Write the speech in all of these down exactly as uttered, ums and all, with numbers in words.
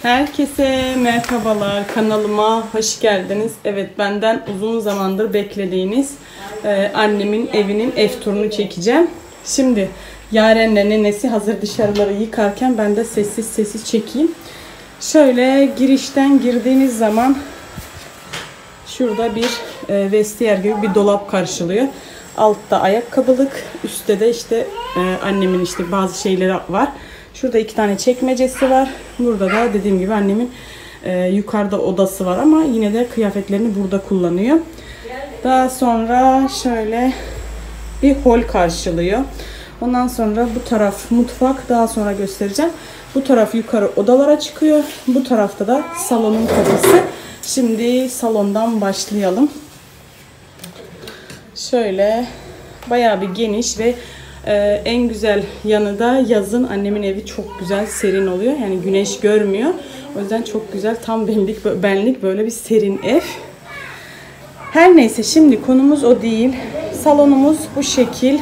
Herkese merhabalar, kanalıma hoş geldiniz. Evet, benden uzun zamandır beklediğiniz e, annemin evinin ev turunu çekeceğim. Şimdi Yaren'le nenesi hazır dışarıları yıkarken ben de sessiz sessiz çekeyim. Şöyle girişten girdiğiniz zaman şurada bir e, vestiyer gibi bir dolap karşılıyor. Altta ayakkabılık, üstte de işte e, annemin işte bazı şeyleri var. Şurada iki tane çekmecesi var. Burada da dediğim gibi annemin e, yukarıda odası var ama yine de kıyafetlerini burada kullanıyor. Daha sonra şöyle bir hol karşılıyor. Ondan sonra bu taraf mutfak, daha sonra göstereceğim. Bu taraf yukarı odalara çıkıyor. Bu tarafta da salonun kapısı. Şimdi salondan başlayalım. Şöyle bayağı bir geniş ve Ee, en güzel yanı da yazın annemin evi çok güzel serin oluyor. Yani güneş görmüyor. O yüzden çok güzel, tam benlik, benlik böyle bir serin ev. Her neyse, şimdi konumuz o değil. Salonumuz bu şekil.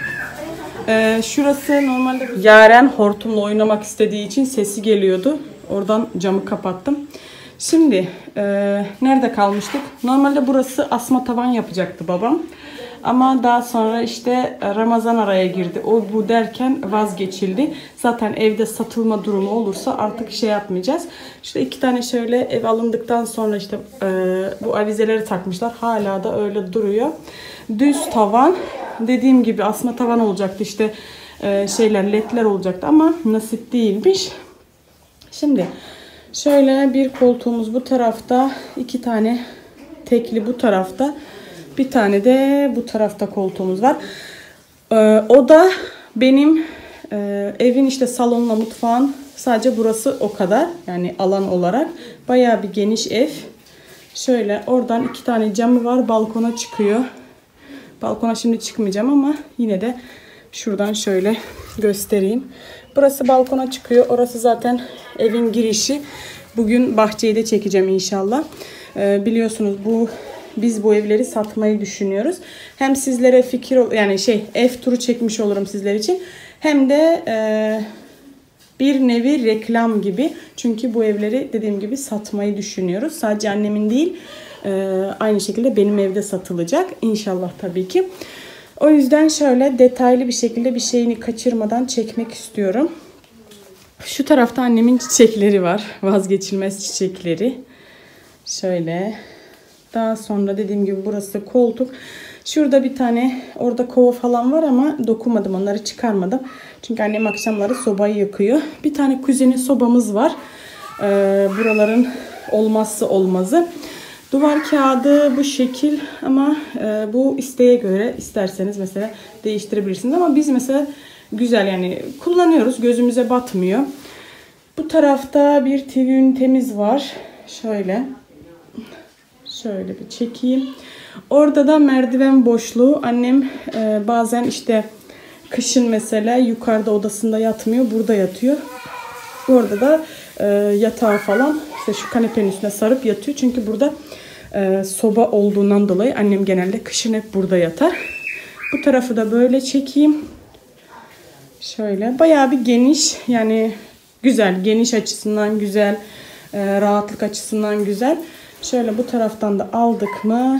Ee, şurası normalde Yaren hortumla oynamak istediği için sesi geliyordu. Oradan camı kapattım. Şimdi e, nerede kalmıştık? Normalde burası asma tavan yapacaktı babam. Ama daha sonra işte Ramazan araya girdi. O bu derken vazgeçildi. Zaten evde satılma durumu olursa artık şey yapmayacağız. İşte iki tane şöyle ev alındıktan sonra işte e, bu avizeleri takmışlar. Hala da öyle duruyor. Düz tavan. Dediğim gibi asma tavan olacaktı. İşte e, şeyler ledler olacaktı ama nasip değilmiş. Şimdi şöyle bir koltuğumuz bu tarafta. İki tane tekli bu tarafta. Bir tane de bu tarafta koltuğumuz var. Ee, o da benim e, evin işte salonla mutfağın sadece burası o kadar. Yani alan olarak. Bayağı bir geniş ev. Şöyle oradan iki tane camı var. Balkona çıkıyor. Balkona şimdi çıkmayacağım ama yine de şuradan şöyle göstereyim. Burası balkona çıkıyor. Orası zaten evin girişi. Bugün bahçeyi de çekeceğim inşallah. Ee, biliyorsunuz bu Biz bu evleri satmayı düşünüyoruz. Hem sizlere fikir yani şey ev turu çekmiş olurum sizler için. Hem de e, bir nevi reklam gibi. Çünkü bu evleri dediğim gibi satmayı düşünüyoruz. Sadece annemin değil, e, aynı şekilde benim evde satılacak. İnşallah tabii ki. O yüzden şöyle detaylı bir şekilde bir şeyini kaçırmadan çekmek istiyorum. Şu tarafta annemin çiçekleri var. Vazgeçilmez çiçekleri. Şöyle. Daha sonra dediğim gibi burası koltuk. Şurada bir tane orada kova falan var ama dokunmadım, onları çıkarmadım. Çünkü annem akşamları sobayı yakıyor. Bir tane kuzeni sobamız var. Ee, buraların olmazsa olmazı. Duvar kağıdı bu şekil ama e, bu isteğe göre isterseniz mesela değiştirebilirsiniz. Ama biz mesela güzel yani kullanıyoruz, gözümüze batmıyor. Bu tarafta bir T V ünitemiz var. Şöyle. Şöyle bir çekeyim. Orada da merdiven boşluğu. Annem e, bazen işte kışın mesela yukarıda odasında yatmıyor. Burada yatıyor. Orada da e, yatağı falan işte şu kanepenin üstüne sarıp yatıyor. Çünkü burada e, soba olduğundan dolayı annem genelde kışın hep burada yatar. Bu tarafı da böyle çekeyim. Şöyle bayağı bir geniş. Yani güzel. Geniş açısından güzel. E, rahatlık açısından güzel. Şöyle bu taraftan da aldık mı?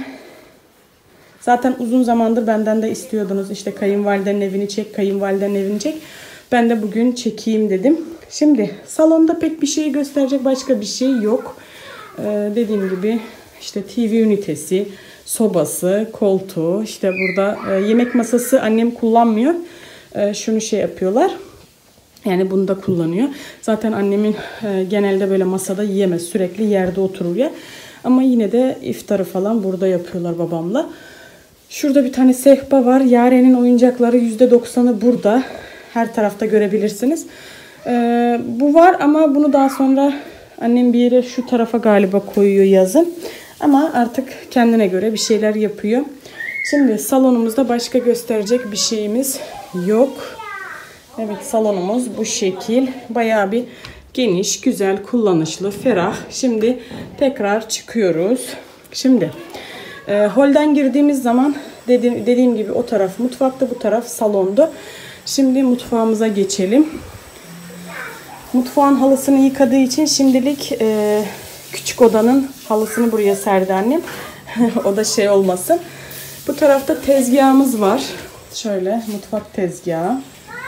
Zaten uzun zamandır benden de istiyordunuz. İşte kayınvalidenin evini çek, kayınvalidenin evini çek. Ben de bugün çekeyim dedim. Şimdi salonda pek bir şey gösterecek başka bir şey yok. Ee, dediğim gibi işte T V ünitesi, sobası, koltuğu. İşte burada e, yemek masası annem kullanmıyor. E, şunu şey yapıyorlar. Yani bunu da kullanıyor. Zaten annemin e, genelde böyle masada yiyemez. Sürekli yerde oturur ya. Ama yine de iftarı falan burada yapıyorlar babamla. Şurada bir tane sehpa var. Yaren'in oyuncakları yüzde doksanı burada. Her tarafta görebilirsiniz. Ee, bu var ama bunu daha sonra annem bir yere şu tarafa galiba koyuyor yazın. Ama artık kendine göre bir şeyler yapıyor. Şimdi salonumuzda başka gösterecek bir şeyimiz yok. Evet, salonumuz bu şekil. Bayağı bir geniş, güzel, kullanışlı, ferah. Şimdi tekrar çıkıyoruz. Şimdi e, holden girdiğimiz zaman dediğim, dediğim gibi o taraf mutfakta, bu taraf salondu. Şimdi mutfağımıza geçelim. Mutfağın halısını yıkadığı için şimdilik e, küçük odanın halısını buraya serdi annem. O da şey olmasın. Bu tarafta tezgahımız var. Şöyle mutfak tezgahı.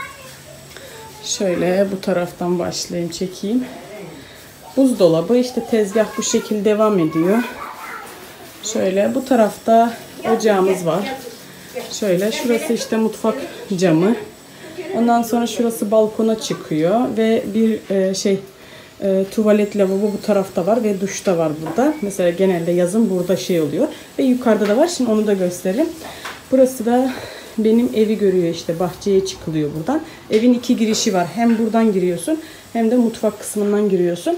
Şöyle bu taraftan başlayayım, çekeyim. Buzdolabı, işte tezgah bu şekilde devam ediyor. Şöyle bu tarafta ocağımız var. Şöyle şurası işte mutfak camı. Ondan sonra şurası balkona çıkıyor ve bir e, şey e, tuvalet lavabo bu tarafta var ve duş da var burada. Mesela genelde yazın burada şey oluyor ve yukarıda da var. Şimdi onu da göstereyim. Burası da benim evi görüyor, işte bahçeye çıkılıyor buradan. Evin iki girişi var. Hem buradan giriyorsun hem de mutfak kısmından giriyorsun.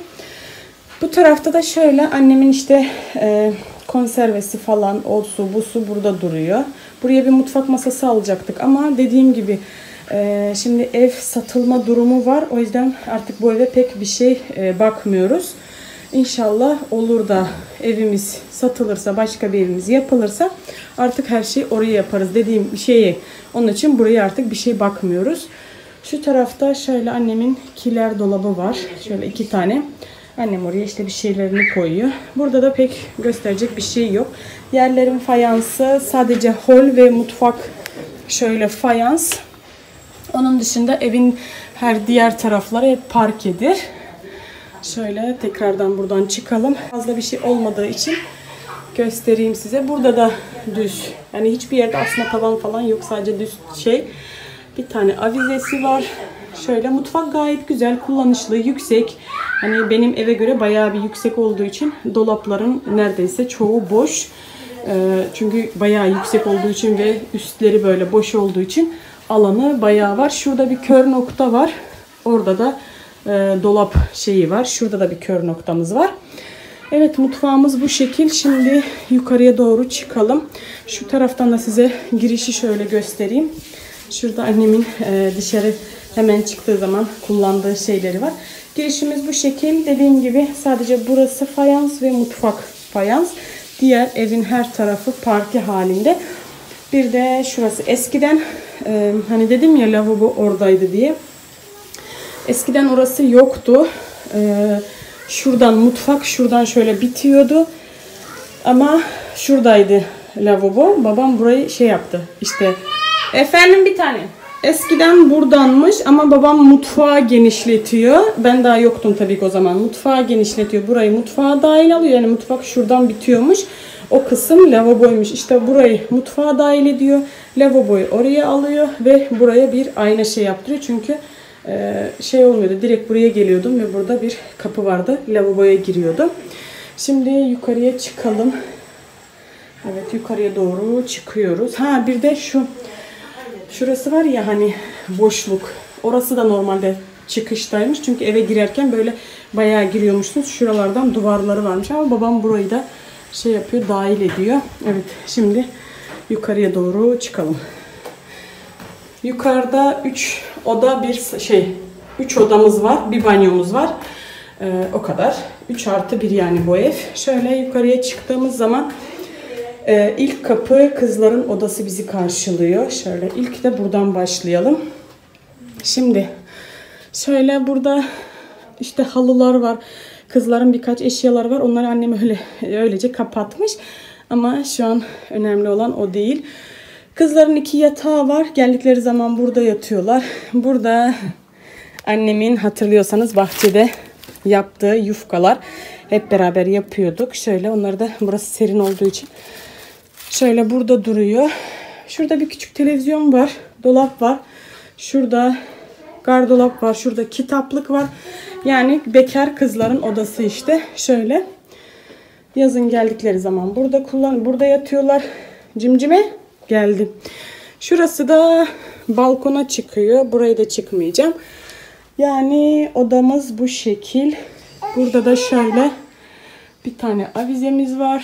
Bu tarafta da şöyle annemin işte e, konservesi falan, o su bu su burada duruyor. Buraya bir mutfak masası alacaktık ama dediğim gibi e, şimdi ev satılma durumu var. O yüzden artık bu eve pek bir şey e, bakmıyoruz. İnşallah olur da evimiz satılırsa, başka bir evimiz yapılırsa artık her şeyi oraya yaparız dediğim şeyi. Onun için buraya artık bir şey bakmıyoruz. Şu tarafta şöyle annemin kiler dolabı var. Şöyle iki tane. Annem oraya işte bir şeylerini koyuyor. Burada da pek gösterecek bir şey yok. Yerlerin fayansı sadece hol ve mutfak şöyle fayans. Onun dışında evin her diğer tarafları hep parkedir. Şöyle tekrardan buradan çıkalım. Fazla bir şey olmadığı için göstereyim size. Burada da düz. Yani hiçbir yerde aslında tavan falan yok. Sadece düz şey. Bir tane avizesi var. Şöyle mutfak gayet güzel, kullanışlı, yüksek. Hani benim eve göre bayağı bir yüksek olduğu için dolapların neredeyse çoğu boş. Ee, çünkü bayağı yüksek olduğu için ve üstleri böyle boş olduğu için alanı bayağı var. Şurada bir kör nokta var. Orada da e, dolap şeyi var. Şurada da bir kör noktamız var. Evet, mutfağımız bu şekil. Şimdi yukarıya doğru çıkalım. Şu taraftan da size girişi şöyle göstereyim. Şurada annemin e, dışarı hemen çıktığı zaman kullandığı şeyleri var. Girişimiz bu şekil. Dediğim gibi sadece burası fayans ve mutfak fayans. Diğer evin her tarafı parke halinde. Bir de şurası eskiden e, hani dedim ya lavabo oradaydı diye. Eskiden orası yoktu. E, şuradan mutfak şuradan şöyle bitiyordu. Ama şuradaydı lavabo. Babam burayı şey yaptı. İşte efendim bir tane. Eskiden buradanmış ama babam mutfağı genişletiyor. Ben daha yoktum tabii ki o zaman. Mutfağı genişletiyor. Burayı mutfağa dahil alıyor. Yani mutfak şuradan bitiyormuş. O kısım lavaboymuş. İşte burayı mutfağa dahil ediyor. Lavaboyu oraya alıyor ve buraya bir ayna şey yaptırıyor. Çünkü e, şey olmuyordu. Direkt buraya geliyordum ve burada bir kapı vardı. Lavaboya giriyordum. Şimdi yukarıya çıkalım. Evet, yukarıya doğru çıkıyoruz. Ha bir de şu şurası var ya hani boşluk. Orası da normalde çıkıştaymış. Çünkü eve girerken böyle bayağı giriyormuşsunuz. Şuralardan duvarları varmış ama babam burayı da şey yapıyor, dahil ediyor. Evet, şimdi yukarıya doğru çıkalım. Yukarıda üç oda bir şey üç odamız var. Bir banyomuz var. Ee, o kadar. üç artı bir yani bu ev. Şöyle yukarıya çıktığımız zaman Ee, ilk kapı kızların odası bizi karşılıyor. Şöyle ilk de buradan başlayalım. Şimdi şöyle burada işte halılar var. Kızların birkaç eşyaları var. Onları annem öyle öylece kapatmış. Ama şu an önemli olan o değil. Kızların iki yatağı var. Geldikleri zaman burada yatıyorlar. Burada annemin hatırlıyorsanız bahçede yaptığı yufkalar hep beraber yapıyorduk. Şöyle onları da burası serin olduğu için şöyle burada duruyor. Şurada bir küçük televizyon var. Dolap var. Şurada gardırop var. Şurada kitaplık var. Yani bekar kızların odası işte. Şöyle. Yazın geldikleri zaman burada kullan, burada yatıyorlar. Cimcime geldi. Şurası da balkona çıkıyor. Buraya da çıkmayacağım. Yani odamız bu şekil. Burada da şöyle bir tane avizemiz var.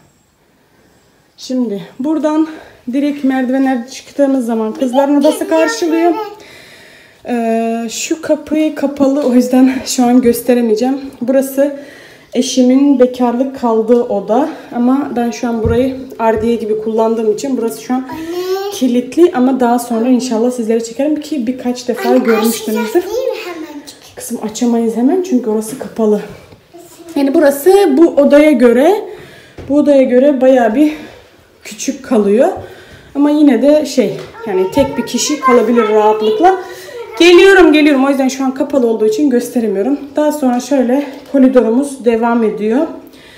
Şimdi buradan direkt merdivenler çıktığımız zaman kızların odası karşılıyor. Ee, şu kapıyı kapalı, o yüzden şu an gösteremeyeceğim. Burası eşimin bekarlık kaldığı oda. Ama ben şu an burayı ardiye gibi kullandığım için burası şu an kilitli. Ama daha sonra inşallah sizlere çekerim ki birkaç defa görmüşsünüzdür. Kısım açamayız hemen çünkü orası kapalı. Yani burası bu odaya göre bu odaya göre bayağı bir küçük kalıyor. Ama yine de şey yani tek bir kişi kalabilir rahatlıkla. Geliyorum geliyorum. O yüzden şu an kapalı olduğu için gösteremiyorum. Daha sonra şöyle koridorumuz devam ediyor.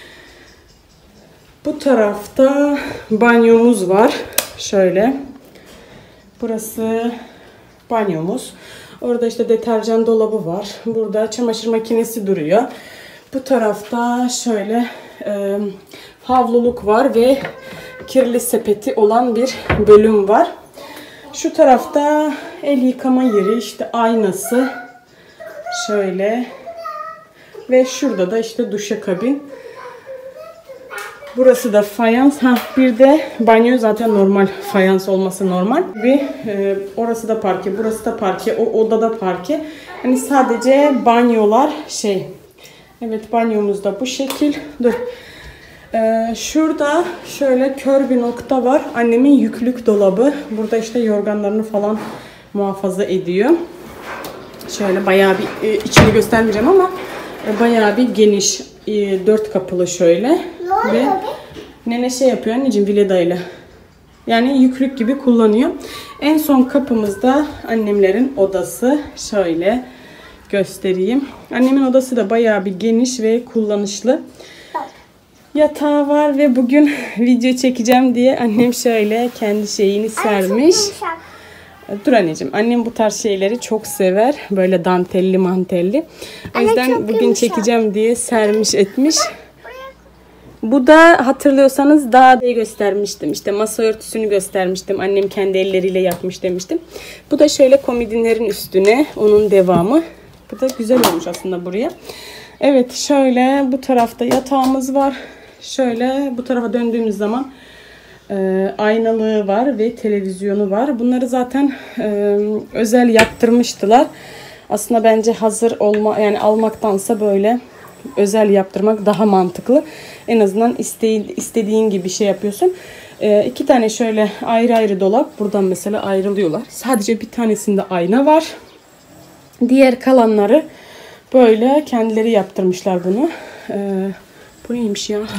Bu tarafta banyomuz var. Şöyle. Burası banyomuz. Orada işte deterjan dolabı var. Burada çamaşır makinesi duruyor. Bu tarafta şöyle e, havluluk var ve kirli sepeti olan bir bölüm var. Şu tarafta el yıkama yeri, işte aynası. Şöyle. Ve şurada da işte duşakabin. Burası da fayans. Ha, bir de banyo zaten normal. Fayans olması normal. Ve e, orası da parke, burası da parke, o odada parke. Hani sadece banyolar şey. Evet, banyomuz da bu şekil. Dur. Ee, şurada şöyle kör bir nokta var. Annemin yüklük dolabı. Burada işte yorganlarını falan muhafaza ediyor. Şöyle bayağı bir e, içini göstermeyeceğim ama e, bayağı bir geniş. E, dört kapılı şöyle. Ve nene şey yapıyor anneciğim Vileda'yla. Yani yüklük gibi kullanıyor. En son kapımızda annemlerin odası. Şöyle göstereyim. Annemin odası da bayağı bir geniş ve kullanışlı. Yatağı var ve bugün video çekeceğim diye annem şöyle kendi şeyini sermiş. Dur anneciğim, annem bu tarz şeyleri çok sever. Böyle dantelli mantelli. O yüzden bugün çekeceğim diye sermiş etmiş. Bu da hatırlıyorsanız daha da göstermiştim. İşte masa örtüsünü göstermiştim. Annem kendi elleriyle yapmış demiştim. Bu da şöyle komodinlerin üstüne onun devamı. Bu da güzel olmuş aslında buraya. Evet, şöyle bu tarafta yatağımız var. Şöyle bu tarafa döndüğümüz zaman e, aynalığı var ve televizyonu var. Bunları zaten e, özel yaptırmıştılar. Aslında bence hazır olma yani almaktansa böyle özel yaptırmak daha mantıklı. En azından iste, istediğin gibi şey yapıyorsun. E, iki tane şöyle ayrı ayrı dolap. Buradan mesela ayrılıyorlar. Sadece bir tanesinde ayna var. Diğer kalanları böyle kendileri yaptırmışlar bunu. Ee, bu neymiş ya?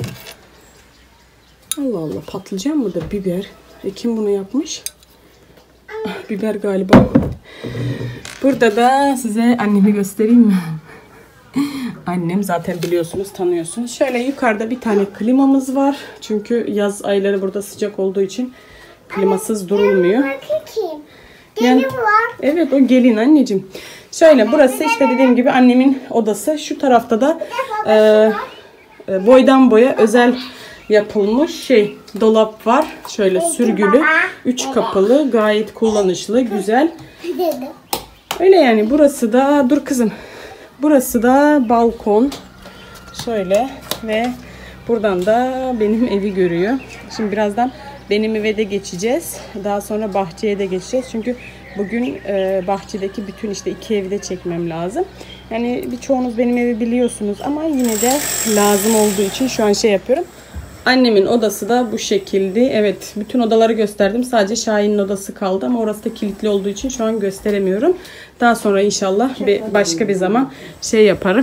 Allah Allah, patlıcan mı da biber? E, kim bunu yapmış? Ah, biber galiba. Burada da size annemi göstereyim mi? Annem zaten biliyorsunuz, tanıyorsunuz. Şöyle yukarıda bir tane klimamız var. Çünkü yaz ayları burada sıcak olduğu için klimasız durulmuyor. Yani, evet, o gelin anneciğim. Şöyle burası işte dediğim gibi annemin odası. Şu tarafta da e, e, boydan boya özel yapılmış şey dolap var. Şöyle sürgülü. Üç kapılı. Gayet kullanışlı. Güzel. Öyle yani. Burası da dur kızım. Burası da balkon. Şöyle ve buradan da benim evi görüyor. Şimdi birazdan benim eve de geçeceğiz. Daha sonra bahçeye de geçeceğiz. Çünkü bugün e, bahçedeki bütün işte iki evi de çekmem lazım. Yani birçoğunuz benim evi biliyorsunuz ama yine de lazım olduğu için şu an şey yapıyorum. Annemin odası da bu şekilde. Evet, bütün odaları gösterdim. Sadece Şahin'in odası kaldı ama orası da kilitli olduğu için şu an gösteremiyorum. Daha sonra inşallah bir başka bir zaman şey yaparım.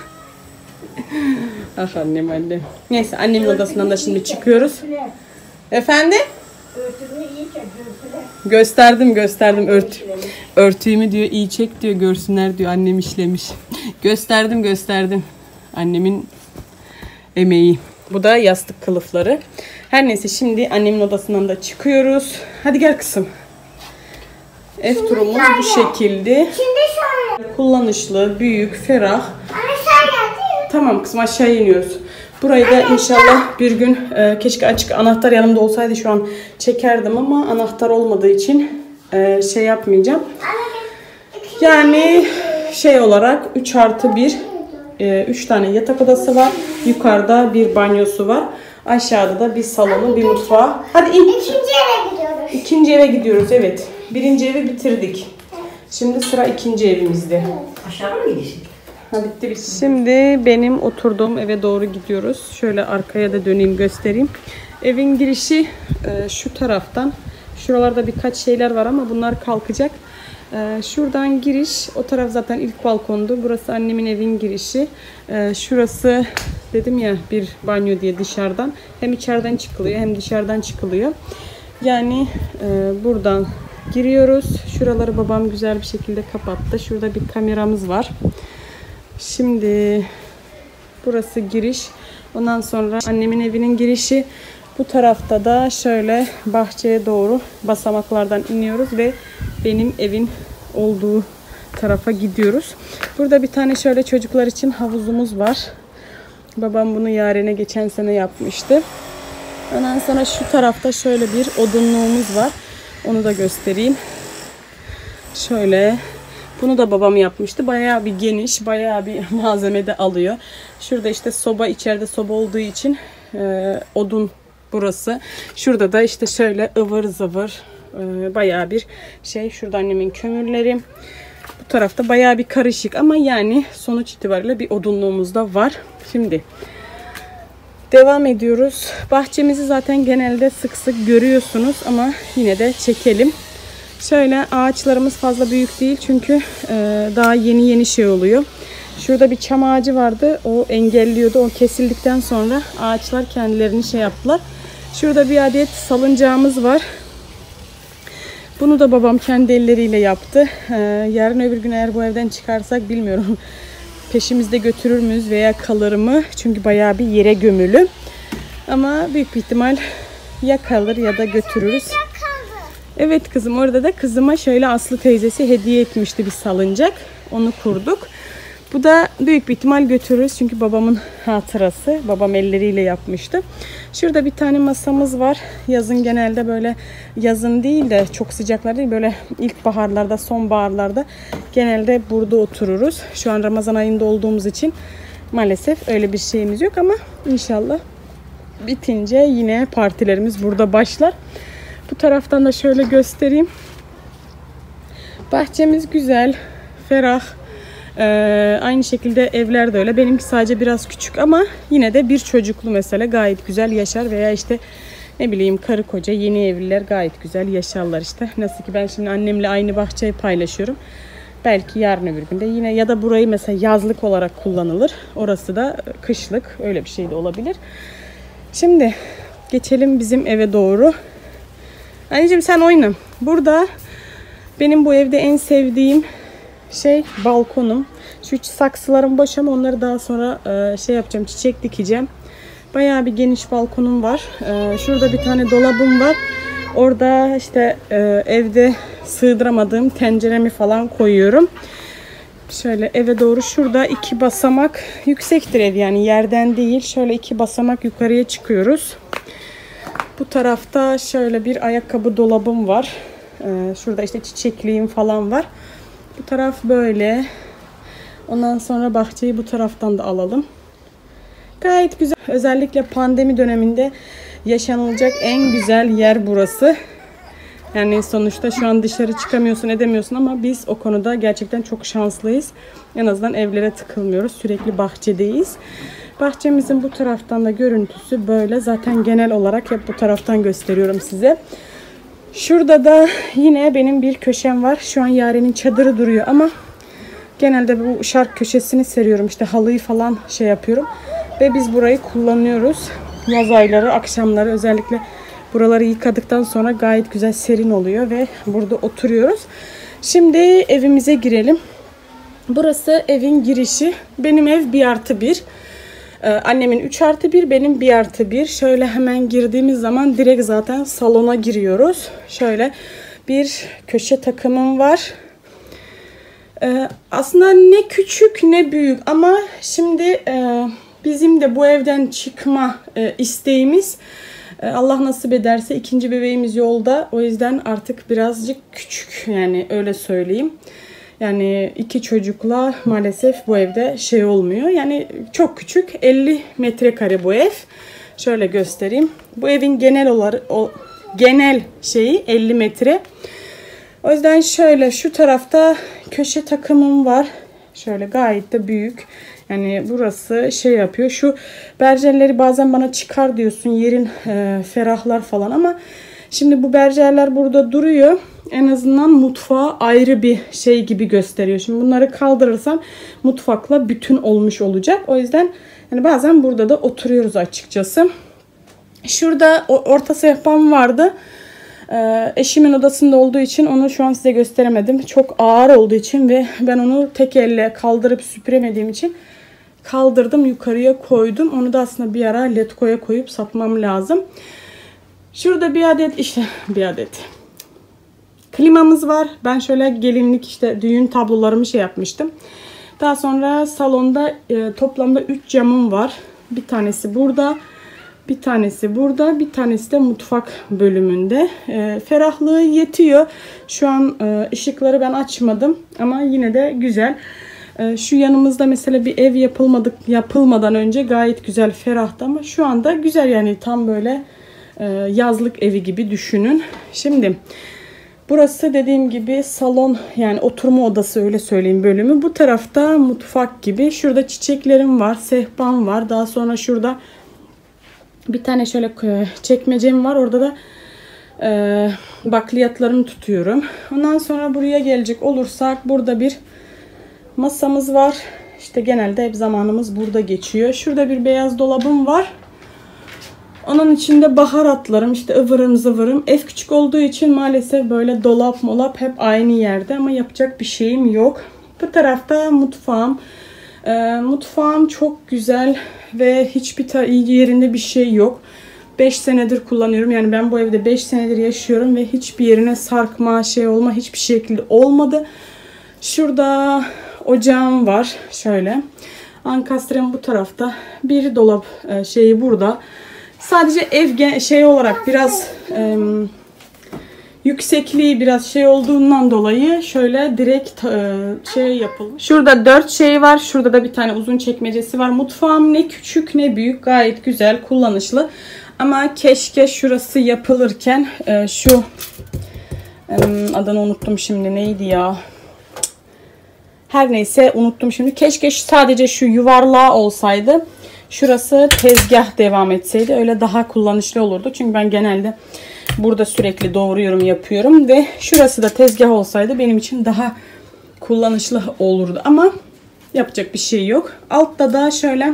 Ah annem annem. Neyse, annemin odasından da şimdi çıkıyoruz. Efendim? Örtümü iyi çek, gösterdim gösterdim örtü. Örtüyümü diyor iyi çek diyor, görsünler diyor, annem işlemiş. Gösterdim gösterdim. Annemin emeği. Bu da yastık kılıfları. Her neyse, şimdi annemin odasından da çıkıyoruz. Hadi gel kızım. Ev şimdi turumuz şöyle bu şekilde. Şimdi şöyle. Kullanışlı, büyük, ferah. Anne sen geldin. Tamam kızım, aşağı iniyoruz. Burayı da inşallah bir gün e, keşke açık anahtar yanımda olsaydı şu an çekerdim ama anahtar olmadığı için e, şey yapmayacağım. Yani şey olarak üç artı bir üç tane yatak odası var. Yukarıda bir banyosu var. Aşağıda da bir salonu, bir mutfağı. Hadi in. İkinci eve gidiyoruz. İkinci eve gidiyoruz, evet. Birinci evi bitirdik. Şimdi sıra ikinci evimizde. Aşağı mı gidiyorsun? Ha, bitti bitti. Şimdi benim oturduğum eve doğru gidiyoruz. Şöyle arkaya da döneyim, göstereyim. Evin girişi e, şu taraftan. Şuralarda birkaç şeyler var ama bunlar kalkacak. Ee, şuradan giriş. O taraf zaten ilk balkondu. Burası annemin evin girişi. Ee, şurası dedim ya bir banyo diye dışarıdan. Hem içeriden çıkılıyor hem dışarıdan çıkılıyor. Yani e, buradan giriyoruz. Şuraları babam güzel bir şekilde kapattı. Şurada bir kameramız var. Şimdi burası giriş. Ondan sonra annemin evinin girişi. Bu tarafta da şöyle bahçeye doğru basamaklardan iniyoruz ve benim evin olduğu tarafa gidiyoruz. Burada bir tane şöyle çocuklar için havuzumuz var. Babam bunu Yaren'e geçen sene yapmıştı. Ondan sonra şu tarafta şöyle bir odunluğumuz var. Onu da göstereyim. Şöyle. Bunu da babam yapmıştı. Bayağı bir geniş, bayağı bir malzeme de alıyor. Şurada işte soba, içeride soba olduğu için e, odun burası. Şurada da işte şöyle ıvır zıvır e, bayağı bir şey. Şurada annemin kömürleri. Bu tarafta bayağı bir karışık ama yani sonuç itibariyle bir odunluğumuz da var. Şimdi devam ediyoruz. Bahçemizi zaten genelde sık sık görüyorsunuz ama yine de çekelim. Şöyle ağaçlarımız fazla büyük değil çünkü e, daha yeni yeni şey oluyor. Şurada bir çam ağacı vardı. O engelliyordu. O kesildikten sonra ağaçlar kendilerini şey yaptılar. Şurada bir adet salıncağımız var. Bunu da babam kendi elleriyle yaptı. Ee, yarın öbür gün eğer bu evden çıkarsak bilmiyorum. Peşimizde götürür müyüz veya kalır mı? Çünkü bayağı bir yere gömülü. Ama büyük bir ihtimal ya kalır ya da götürürüz. Evet kızım, orada da kızıma şöyle Aslı teyzesi hediye etmişti bir salıncak. Onu kurduk. Bu da büyük bir ihtimal götürürüz. Çünkü babamın hatırası. Babam elleriyle yapmıştı. Şurada bir tane masamız var. Yazın genelde böyle, yazın değil de çok sıcaklar değil, böyle ilkbaharlarda, sonbaharlarda genelde burada otururuz. Şu an Ramazan ayında olduğumuz için maalesef öyle bir şeyimiz yok ama inşallah bitince yine partilerimiz burada başlar. Bu taraftan da şöyle göstereyim. Bahçemiz güzel, ferah. Ee, aynı şekilde evler de öyle. Benimki sadece biraz küçük ama yine de bir çocuklu mesela gayet güzel yaşar veya işte ne bileyim karı koca yeni evliler gayet güzel yaşarlar işte. Nasıl ki ben şimdi annemle aynı bahçeyi paylaşıyorum. Belki yarın öbür günde yine ya da burayı mesela yazlık olarak kullanılır. Orası da kışlık, öyle bir şey de olabilir. Şimdi geçelim bizim eve doğru. Anneciğim sen oyna. Burada benim bu evde en sevdiğim şey balkonum. Şu saksılarım boş ama onları daha sonra e, şey yapacağım, çiçek dikeceğim. Bayağı bir geniş balkonum var. E, şurada bir tane dolabım var. Orada işte e, evde sığdıramadığım tenceremi falan koyuyorum. Şöyle eve doğru şurada iki basamak, yüksektir ev yani yerden değil. Şöyle iki basamak yukarıya çıkıyoruz. Bu tarafta şöyle bir ayakkabı dolabım var. E, şurada işte çiçekliğim falan var. Bu taraf böyle. Ondan sonra bahçeyi bu taraftan da alalım. Gayet güzel. Özellikle pandemi döneminde yaşanılacak en güzel yer burası. Yani sonuçta şu an dışarı çıkamıyorsun, edemiyorsun ama biz o konuda gerçekten çok şanslıyız. En azından evlere tıkılmıyoruz. Sürekli bahçedeyiz. Bahçemizin bu taraftan da görüntüsü böyle. Zaten genel olarak hep bu taraftan gösteriyorum size. Şurada da yine benim bir köşem var. Şu an Yaren'in çadırı duruyor ama genelde bu şark köşesini seriyorum. İşte halıyı falan şey yapıyorum. Ve biz burayı kullanıyoruz. Yaz ayları, akşamları özellikle buraları yıkadıktan sonra gayet güzel serin oluyor ve burada oturuyoruz. Şimdi evimize girelim. Burası evin girişi. Benim ev bir artı bir. Ee, annemin üç artı bir, benim bir artı bir. Şöyle hemen girdiğimiz zaman direkt zaten salona giriyoruz. Şöyle bir köşe takımım var. Ee, aslında ne küçük ne büyük ama şimdi e, bizim de bu evden çıkma e, isteğimiz, e, Allah nasip ederse ikinci bebeğimiz yolda. O yüzden artık birazcık küçük, yani öyle söyleyeyim. Yani iki çocukla maalesef bu evde şey olmuyor. Yani çok küçük, elli metrekare bu ev. Şöyle göstereyim. Bu evin genel olarak o genel şeyi elli metre. O yüzden şöyle şu tarafta köşe takımım var. Şöyle gayet de büyük. Yani burası şey yapıyor. Şu berjerleri bazen bana çıkar diyorsun, yerin e, ferahlar falan ama Şimdi bu berjerler burada duruyor. En azından mutfağa ayrı bir şey gibi gösteriyor. Şimdi bunları kaldırırsam mutfakla bütün olmuş olacak. O yüzden yani bazen burada da oturuyoruz açıkçası. Şurada orta sehpam vardı. Ee, eşimin odasında olduğu için onu şu an size gösteremedim. Çok ağır olduğu için ve ben onu tek elle kaldırıp süpüremediğim için kaldırdım, yukarıya koydum. Onu da aslında bir ara letkoya koyup satmam lazım. Şurada bir adet işte bir adet klimamız var. Ben şöyle gelinlik işte düğün tablolarımı şey yapmıştım. Daha sonra salonda e, toplamda üç camım var. Bir tanesi burada. Bir tanesi burada. Bir tanesi de mutfak bölümünde. E, ferahlığı yetiyor. Şu an e, ışıkları ben açmadım. Ama yine de güzel. E, şu yanımızda mesela bir ev yapılmadık, yapılmadan önce gayet güzel, ferahtı. Ama şu anda güzel yani tam böyle e, yazlık evi gibi düşünün. Şimdi burası dediğim gibi salon, yani oturma odası öyle söyleyeyim bölümü. Bu tarafta mutfak gibi. Şurada çiçeklerim var, sehpam var. Daha sonra şurada bir tane şöyle çekmecem var. Orada da e, bakliyatlarımı tutuyorum. Ondan sonra buraya gelecek olursak burada bir masamız var. İşte genelde hep zamanımız burada geçiyor. Şurada bir beyaz dolabım var. Onun içinde baharatlarım, işte ıvırım zıvırım. Ev küçük olduğu için maalesef böyle dolap molap hep aynı yerde ama yapacak bir şeyim yok. Bu tarafta mutfağım. Ee, mutfağım çok güzel ve hiçbir yerinde bir şey yok. beş senedir kullanıyorum. Yani ben bu evde beş senedir yaşıyorum ve hiçbir yerine sarkma, şey olma hiçbir şekilde olmadı. Şurada ocağım var. Şöyle. Ankastrem bu tarafta. Bir dolap şeyi burada. Sadece ev şey olarak biraz e, yüksekliği biraz şey olduğundan dolayı şöyle direkt e, şey yapılmış. Şurada dört şey var. Şurada da bir tane uzun çekmecesi var. Mutfağım ne küçük ne büyük. Gayet güzel, kullanışlı. Ama keşke şurası yapılırken e, şu e, adını unuttum şimdi, neydi ya? Her neyse unuttum şimdi. Keşke sadece şu yuvarlağı olsaydı. Şurası tezgah devam etseydi öyle daha kullanışlı olurdu. Çünkü ben genelde burada sürekli doğruyorum, yapıyorum ve şurası da tezgah olsaydı benim için daha kullanışlı olurdu. Ama yapacak bir şey yok. Altta da şöyle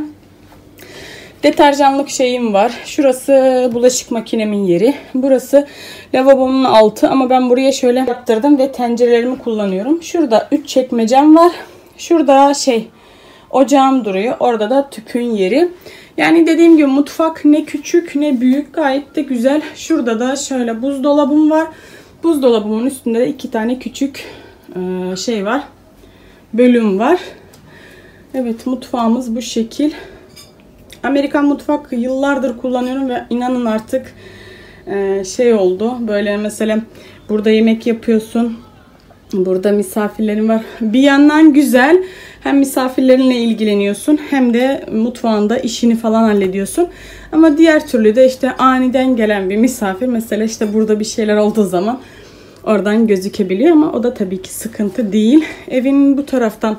deterjanlık şeyim var. Şurası bulaşık makinemin yeri. Burası lavabomun altı ama ben buraya şöyle yaptırdım ve tencerelerimi kullanıyorum. Şurada üç çekmecem var. Şurada şey ocağım duruyor. Orada da tüpün yeri. Yani dediğim gibi mutfak ne küçük ne büyük, gayet de güzel. Şurada da şöyle buzdolabım var. Buzdolabımın üstünde de iki tane küçük şey var. Bölüm var. Evet, mutfağımız bu şekil. Amerikan mutfak yıllardır kullanıyorum ve inanın artık şey oldu. Böyle mesela burada yemek yapıyorsun. Burada misafirlerim var. Bir yandan güzel. Hem misafirlerinle ilgileniyorsun hem de mutfağında işini falan hallediyorsun. Ama diğer türlü de işte aniden gelen bir misafir mesela işte burada bir şeyler olduğu zaman oradan gözükebiliyor ama o da tabii ki sıkıntı değil. Evin bu taraftan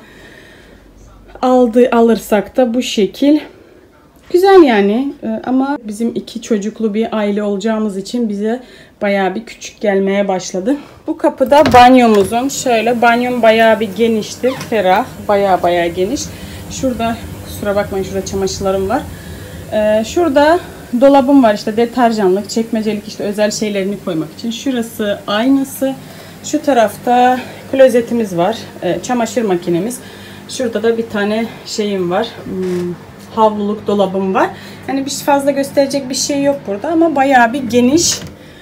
aldı, alırsak da bu şekil. Güzel yani ama bizim iki çocuklu bir aile olacağımız için bize bayağı bir küçük gelmeye başladı. Bu kapıda banyomuzun, şöyle banyom bayağı bir geniştir, ferah, bayağı bayağı geniş. Şurada kusura bakmayın, şurada çamaşırlarım var. Ee, şurada dolabım var, işte deterjanlık, çekmecelik, işte özel şeylerini koymak için. Şurası aynısı. Şu tarafta klozetimiz var, ee, çamaşır makinemiz. Şurada da bir tane şeyim var. Hmm. Havluluk dolabım var. Yani bir fazla gösterecek bir şey yok burada ama bayağı bir geniş.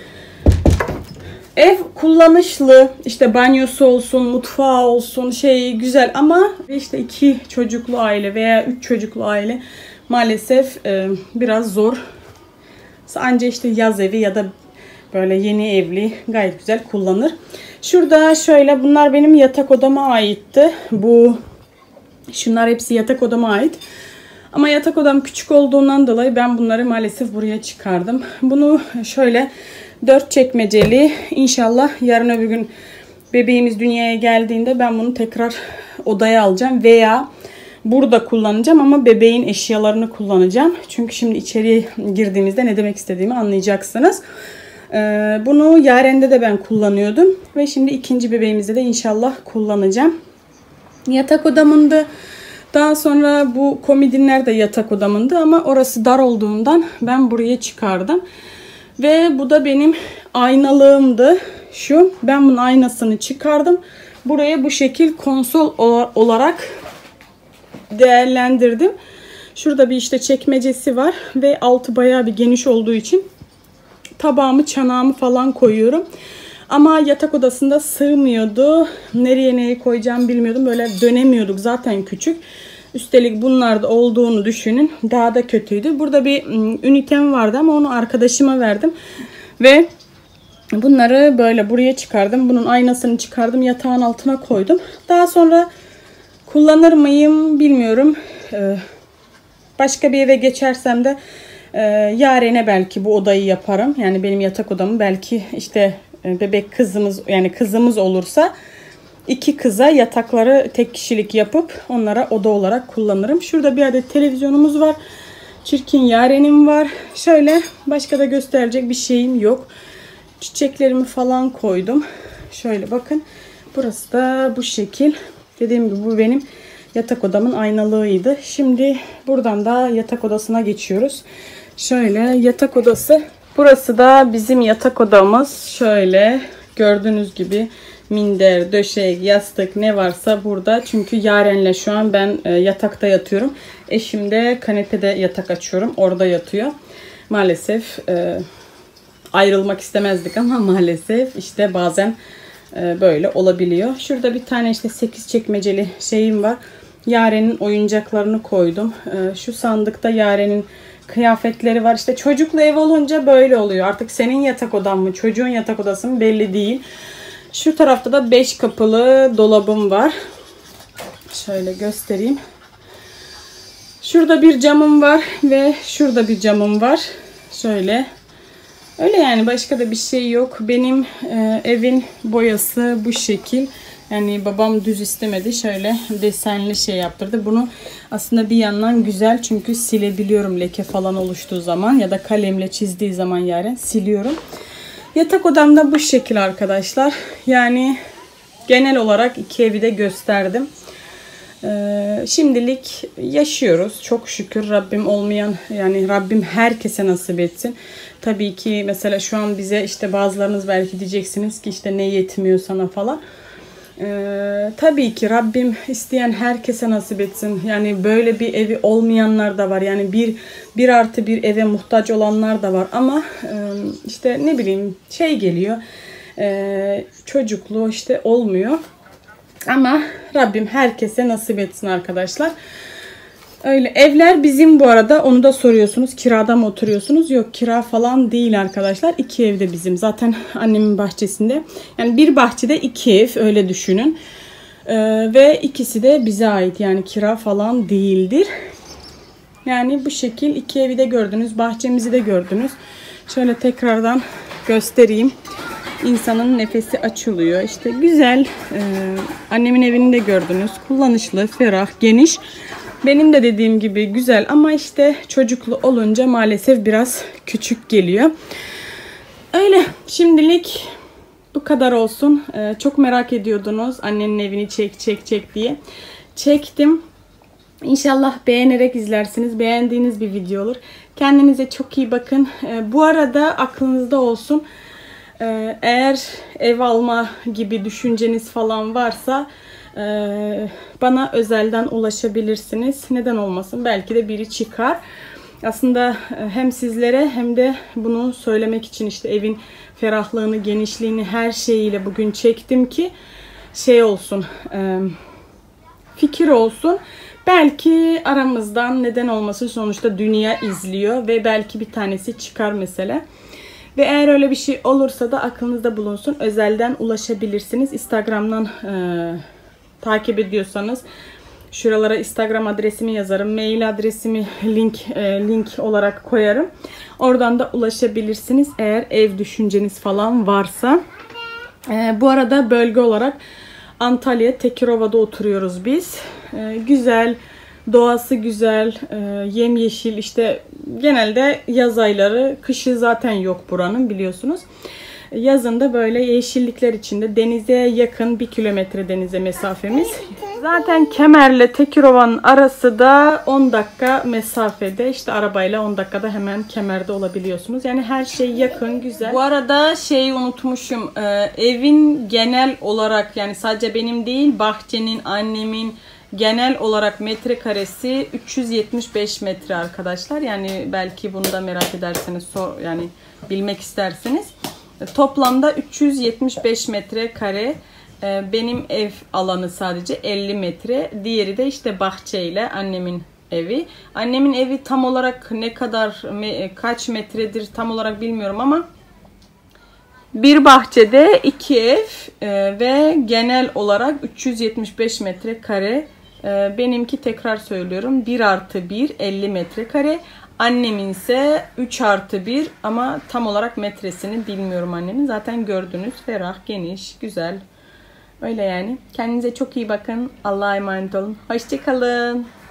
Ev kullanışlı. İşte banyosu olsun, mutfağı olsun, şey güzel ama işte iki çocuklu aile veya üç çocuklu aile maalesef e, biraz zor. Anca işte yaz evi ya da böyle yeni evli gayet güzel kullanır. Şurada şöyle, bunlar benim yatak odama aitti. Bu şunlar hepsi yatak odama ait. Ama yatak odam küçük olduğundan dolayı ben bunları maalesef buraya çıkardım. Bunu şöyle dört çekmeceli, inşallah yarın öbür gün bebeğimiz dünyaya geldiğinde ben bunu tekrar odaya alacağım. Veya burada kullanacağım ama bebeğin eşyalarını kullanacağım. Çünkü şimdi içeriye girdiğimizde ne demek istediğimi anlayacaksınız. Ee, bunu Yaren'de de ben kullanıyordum. Ve şimdi ikinci bebeğimizde de inşallah kullanacağım. Yatak odamındı. Daha sonra bu komodinler de yatak odamındı ama orası dar olduğundan ben buraya çıkardım. Ve bu da benim aynalığımdı. Şu, ben bunun aynasını çıkardım. Buraya bu şekil konsol olarak değerlendirdim. Şurada bir işte çekmecesi var ve altı bayağı bir geniş olduğu için tabağımı, çanağımı falan koyuyorum. Ama yatak odasında sığmıyordu. Nereye neyi koyacağımı bilmiyordum. Böyle dönemiyorduk, zaten küçük. Üstelik bunlar da olduğunu düşünün. Daha da kötüydü. Burada bir ünitem vardı ama onu arkadaşıma verdim. Ve bunları böyle buraya çıkardım. Bunun aynasını çıkardım. Yatağın altına koydum. Daha sonra kullanır mıyım bilmiyorum. Ee, başka bir eve geçersem de e, Yaren'e belki bu odayı yaparım. Yani benim yatak odamı belki işte bebek kızımız, yani kızımız olursa iki kıza yatakları tek kişilik yapıp onlara oda olarak kullanırım. Şurada bir adet televizyonumuz var. Çirkin Yaren'im var. Şöyle başka da gösterecek bir şeyim yok. Çiçeklerimi falan koydum. Şöyle bakın. Burası da bu şekil. Dediğim gibi bu benim yatak odamın aynalığıydı. Şimdi buradan da yatak odasına geçiyoruz. Şöyle yatak odası. Burası da bizim yatak odamız. Şöyle gördüğünüz gibi minder, döşek, yastık ne varsa burada. Çünkü Yaren'le şu an ben e, yatakta yatıyorum. Eşim de kanepede yatak açıyorum. Orada yatıyor. Maalesef e, ayrılmak istemezdik ama maalesef işte bazen e, böyle olabiliyor. Şurada bir tane işte sekiz çekmeceli şeyim var. Yaren'in oyuncaklarını koydum. E, şu sandıkta Yaren'in kıyafetleri var. İşte çocuklu ev olunca böyle oluyor. Artık senin yatak odan mı, çocuğun yatak odası mı belli değil. Şu tarafta da beş kapılı dolabım var. Şöyle göstereyim. Şurada bir camım var ve şurada bir camım var. Şöyle. Öyle yani, başka da bir şey yok. Benim e, evin boyası bu şekil. Yani babam düz istemedi. Şöyle desenli şey yaptırdı. Bunu aslında bir yandan güzel, çünkü silebiliyorum leke falan oluştuğu zaman ya da kalemle çizdiği zaman Yaren siliyorum. Yatak odamda bu şekil arkadaşlar. Yani genel olarak iki evi de gösterdim. Ee, şimdilik yaşıyoruz. Çok şükür Rabbim olmayan, yani Rabbim herkese nasip etsin. Tabii ki mesela şu an bize işte bazılarınız belki diyeceksiniz ki işte ne yetmiyor sana falan. Ee, tabii ki Rabbim isteyen herkese nasip etsin. Yani böyle bir evi olmayanlar da var. Yani bir, bir artı bir eve muhtaç olanlar da var. Ama e, işte ne bileyim şey geliyor. E, çocukluğu işte olmuyor. Ama Rabbim herkese nasip etsin arkadaşlar. Öyle evler bizim bu arada, onu da soruyorsunuz. Kirada mı oturuyorsunuz? Yok, kira falan değil arkadaşlar. İki ev de bizim. Zaten annemin bahçesinde. Yani bir bahçede iki ev, öyle düşünün. Ee, ve ikisi de bize ait. Yani kira falan değildir. Yani bu şekil iki evi de gördünüz. Bahçemizi de gördünüz. Şöyle tekrardan göstereyim. İnsanın nefesi açılıyor. İşte güzel. Ee, annemin evini de gördünüz. Kullanışlı, ferah, geniş. Benim de dediğim gibi güzel ama işte çocuklu olunca maalesef biraz küçük geliyor. Öyle. Şimdilik bu kadar olsun. Ee, çok merak ediyordunuz annenin evini çek çek çek diye. Çektim. İnşallah beğenerek izlersiniz. Beğendiğiniz bir video olur. Kendinize çok iyi bakın. Ee, bu arada aklınızda olsun. Ee, eğer ev alma gibi düşünceniz falan varsa Ee, bana özelden ulaşabilirsiniz. Neden olmasın? Belki de biri çıkar. Aslında hem sizlere hem de bunu söylemek için işte evin ferahlığını, genişliğini, her şeyiyle bugün çektim ki şey olsun, e, fikir olsun. Belki aramızdan, neden olmasın, sonuçta dünya izliyor ve belki bir tanesi çıkar mesela. Ve eğer öyle bir şey olursa da aklınızda bulunsun. Özelden ulaşabilirsiniz. Instagram'dan e, takip ediyorsanız şuralara Instagram adresimi yazarım. Mail adresimi link e, link olarak koyarım. Oradan da ulaşabilirsiniz eğer ev düşünceniz falan varsa. E, bu arada bölge olarak Antalya, Tekirova'da oturuyoruz biz. E, güzel, doğası güzel, e, yemyeşil, işte genelde yaz ayları, kışı zaten yok buranın biliyorsunuz. Yazında böyle yeşillikler içinde denize yakın bir kilometre denize mesafemiz. Zaten Kemer'le Tekirova'nın arası da on dakika mesafede. İşte arabayla on dakikada hemen Kemer'de olabiliyorsunuz. Yani her şey yakın, güzel. Bu arada şeyi unutmuşum. Ee, evin genel olarak, yani sadece benim değil, bahçenin, annemin genel olarak metrekaresi üç yüz yetmiş beş metre arkadaşlar. Yani belki bunu da merak ederseniz, sor, yani bilmek isterseniz. Toplamda üç yüz yetmiş beş metrekare. Benim ev alanı sadece elli metre. Diğeri de işte bahçeyle annemin evi. Annemin evi tam olarak ne kadar, kaç metredir tam olarak bilmiyorum ama bir bahçede iki ev ve genel olarak üç yüz yetmiş beş metrekare. Benimki, tekrar söylüyorum, bir artı bir elli metrekare. Annemin ise üç artı bir ama tam olarak metresini bilmiyorum annemin. Zaten gördünüz, ferah, geniş, güzel. Öyle yani. Kendinize çok iyi bakın. Allah'a emanet olun. Hoşça kalın.